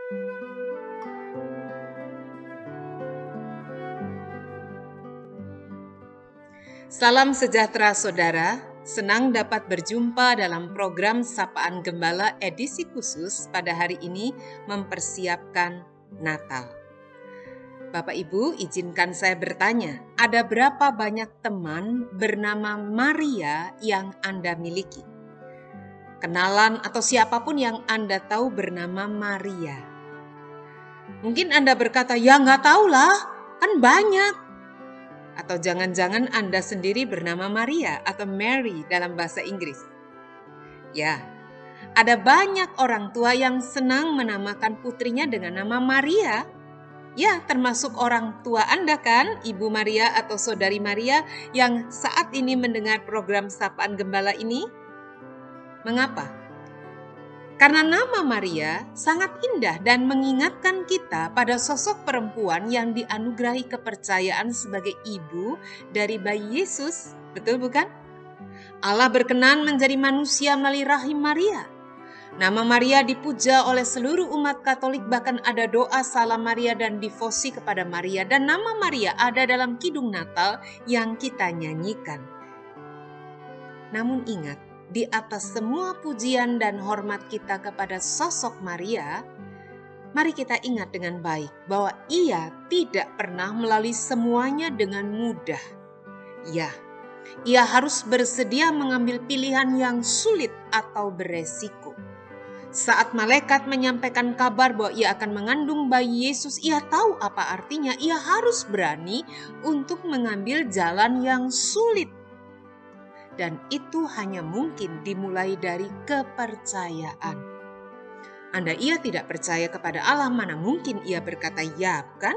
Salam sejahtera saudara, senang dapat berjumpa dalam program Sapaan Gembala edisi khusus pada hari ini mempersiapkan Natal. Bapak Ibu, izinkan saya bertanya, ada berapa banyak teman bernama Maria yang Anda miliki? Kenalan atau siapapun yang Anda tahu bernama Maria. Mungkin Anda berkata, ya nggak tahulah, kan banyak. Atau jangan-jangan Anda sendiri bernama Maria atau Mary dalam bahasa Inggris. Ya, ada banyak orang tua yang senang menamakan putrinya dengan nama Maria. Ya, termasuk orang tua Anda kan, Ibu Maria atau Saudari Maria yang saat ini mendengar program Sapaan Gembala ini. Mengapa? Karena nama Maria sangat indah dan mengingatkan kita pada sosok perempuan yang dianugerahi kepercayaan sebagai ibu dari bayi Yesus. Betul bukan? Allah berkenan menjadi manusia melalui rahim Maria. Nama Maria dipuja oleh seluruh umat Katolik, bahkan ada doa salam Maria dan devosi kepada Maria. Dan nama Maria ada dalam Kidung Natal yang kita nyanyikan. Namun ingat, di atas semua pujian dan hormat kita kepada sosok Maria, mari kita ingat dengan baik bahwa ia tidak pernah melalui semuanya dengan mudah. Ya, ia harus bersedia mengambil pilihan yang sulit atau beresiko. Saat malaikat menyampaikan kabar bahwa ia akan mengandung bayi Yesus, ia tahu apa artinya. Ia harus berani untuk mengambil jalan yang sulit. Dan itu hanya mungkin dimulai dari kepercayaan. Anda ia tidak percaya kepada Allah, mana mungkin ia berkata ya, kan?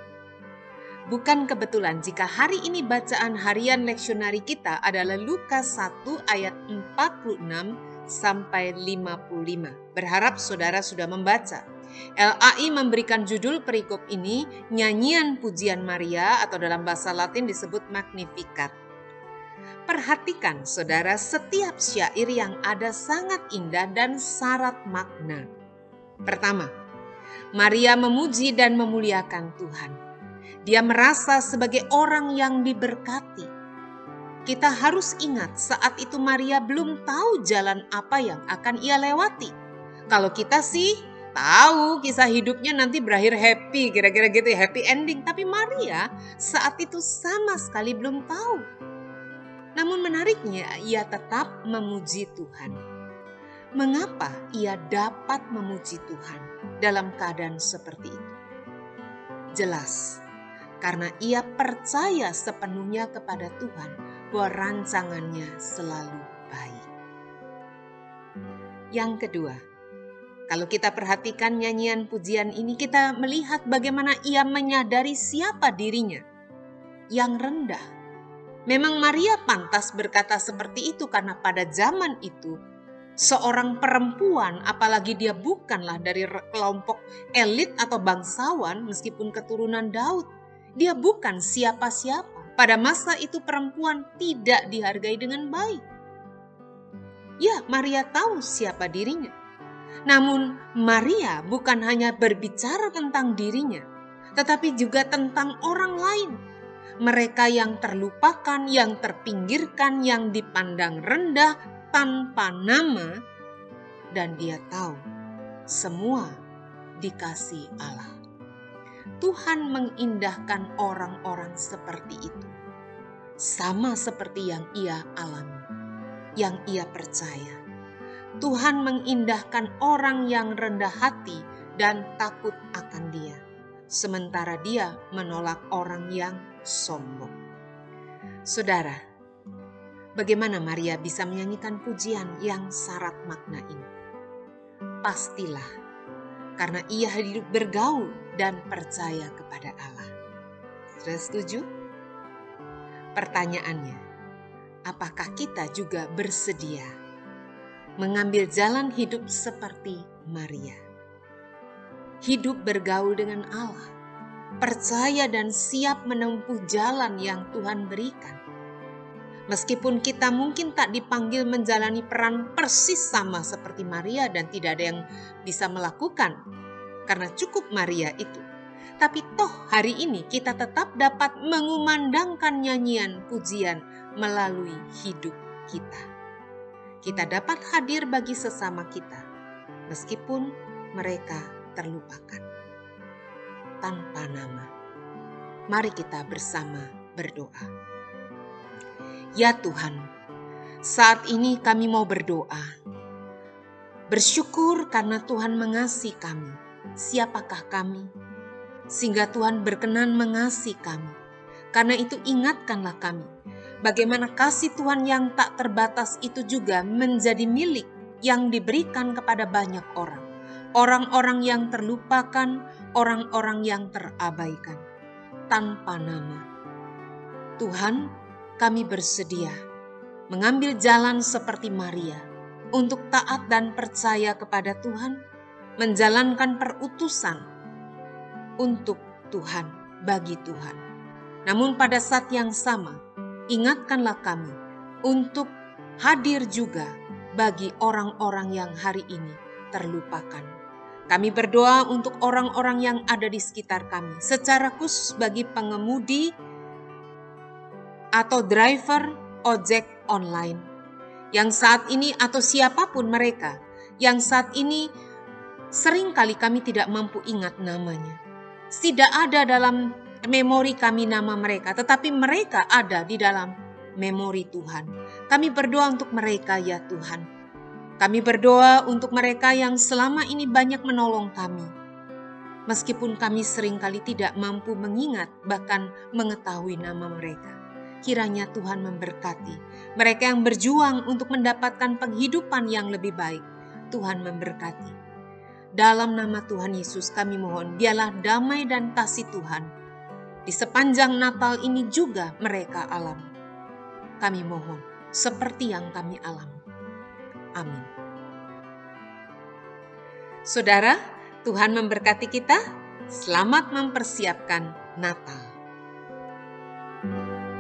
Bukan kebetulan jika hari ini bacaan harian leksionari kita adalah Lukas 1 ayat 46 sampai 55. Berharap saudara sudah membaca. LAI memberikan judul perikop ini Nyanyian Pujian Maria atau dalam bahasa Latin disebut Magnificat. Perhatikan saudara, setiap syair yang ada sangat indah dan syarat makna. Pertama, Maria memuji dan memuliakan Tuhan. Dia merasa sebagai orang yang diberkati. Kita harus ingat saat itu Maria belum tahu jalan apa yang akan ia lewati. Kalau kita sih tahu kisah hidupnya nanti berakhir happy, kira-kira gitu ya, happy ending. Tapi Maria saat itu sama sekali belum tahu. Namun menariknya, ia tetap memuji Tuhan. Mengapa ia dapat memuji Tuhan dalam keadaan seperti itu? Jelas, karena ia percaya sepenuhnya kepada Tuhan bahwa rancangannya selalu baik. Yang kedua, kalau kita perhatikan nyanyian pujian ini, kita melihat bagaimana ia menyadari siapa dirinya yang rendah. Memang Maria pantas berkata seperti itu karena pada zaman itu seorang perempuan, apalagi dia bukanlah dari kelompok elit atau bangsawan meskipun keturunan Daud, dia bukan siapa-siapa. Pada masa itu perempuan tidak dihargai dengan baik. Ya, Maria tahu siapa dirinya. Namun Maria bukan hanya berbicara tentang dirinya, tetapi juga tentang orang lain. Mereka yang terlupakan, yang terpinggirkan, yang dipandang rendah tanpa nama, dan dia tahu semua dikasih Allah. Tuhan mengindahkan orang-orang seperti itu, sama seperti yang ia alami, yang ia percaya. Tuhan mengindahkan orang yang rendah hati dan takut akan Dia, sementara Dia menolak orang yang sombong. Saudara, bagaimana Maria bisa menyanyikan pujian yang syarat makna ini? Pastilah karena ia hidup bergaul dan percaya kepada Allah. Sudah setuju? Pertanyaannya, apakah kita juga bersedia mengambil jalan hidup seperti Maria? Hidup bergaul dengan Allah, percaya dan siap menempuh jalan yang Tuhan berikan. Meskipun kita mungkin tak dipanggil menjalani peran persis sama seperti Maria dan tidak ada yang bisa melakukan karena cukup Maria itu. Tapi toh hari ini kita tetap dapat mengumandangkan nyanyian pujian melalui hidup kita. Kita dapat hadir bagi sesama kita, meskipun mereka terlupakan tanpa nama. Mari kita bersama berdoa. Ya Tuhan, saat ini kami mau berdoa. Bersyukur karena Tuhan mengasihi kami. Siapakah kami? Sehingga Tuhan berkenan mengasihi kami. Karena itu ingatkanlah kami, bagaimana kasih Tuhan yang tak terbatas itu juga menjadi milik yang diberikan kepada banyak orang. Orang-orang yang terlupakan, orang-orang yang terabaikan, tanpa nama. Tuhan, kami bersedia mengambil jalan seperti Maria untuk taat dan percaya kepada Tuhan, menjalankan perutusan untuk Tuhan, bagi Tuhan. Namun pada saat yang sama, ingatkanlah kami untuk hadir juga bagi orang-orang yang hari ini terlupakan. Kami berdoa untuk orang-orang yang ada di sekitar kami, secara khusus bagi pengemudi atau driver ojek online, yang saat ini atau siapapun mereka, yang saat ini seringkali kami tidak mampu ingat namanya. Tidak ada dalam memori kami nama mereka, tetapi mereka ada di dalam memori Tuhan. Kami berdoa untuk mereka ya Tuhan. Kami berdoa untuk mereka yang selama ini banyak menolong kami. Meskipun kami seringkali tidak mampu mengingat bahkan mengetahui nama mereka. Kiranya Tuhan memberkati mereka yang berjuang untuk mendapatkan penghidupan yang lebih baik. Tuhan memberkati. Dalam nama Tuhan Yesus kami mohon, biarlah damai dan kasih Tuhan di sepanjang Natal ini juga mereka alami. Kami mohon seperti yang kami alami. Amin. Saudara, Tuhan memberkati kita. Selamat mempersiapkan Natal.